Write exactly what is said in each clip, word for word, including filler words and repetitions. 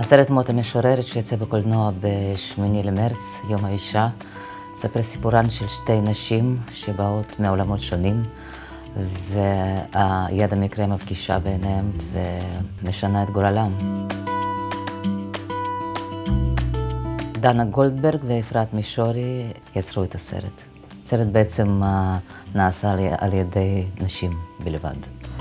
הסרט מות המשוררת שיצא בקולנוע בשמיני למרץ, יום האישה, מספר סיפורן של שתי נשים שבאות מעולמות שונים, ויד המקרה מפגישה ביניהם ומשנה את גורלם. דנה גולדברג ואפרת מישורי יצרו את הסרט. הסרט בעצם נעשה על ידי נשים בלבד.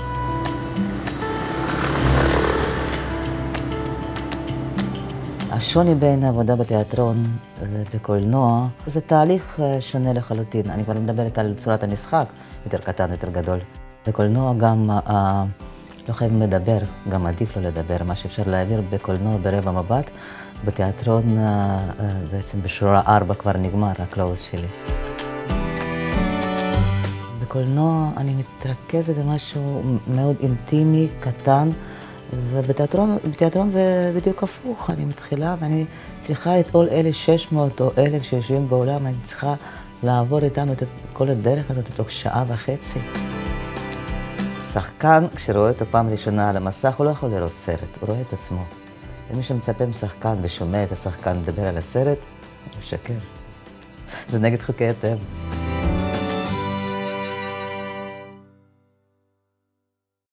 השוני בין העבודה בתיאטרון ובקולנוע זה תהליך שונה לחלוטין. אני כבר מדברת על צורת המשחק, יותר קטן, יותר גדול. בקולנוע גם אה, לא חייבים לדבר, גם עדיף לא לדבר. מה שאפשר להעביר בקולנוע ברבע מבט, בתיאטרון אה, אה, בעצם בשורה ארבע כבר נגמר הקלוז שלי. בקולנוע אני מתרכזת במשהו מאוד אינטימי, קטן, ובתיאטרון, בתיאטרון בדיוק הפוך, אני מתחילה ואני צריכה את כל אלה שש מאות או אלף שיושבים בעולם, אני צריכה לעבור איתם את כל הדרך הזאת תוך שעה וחצי. שחקן, כשרואה אותו פעם ראשונה על המסך, הוא לא יכול לראות סרט, הוא רואה את עצמו. ומי שמצפה משחקן ושומע את השחקן מדבר על הסרט, הוא משקר. זה נגד חוקי הטבע.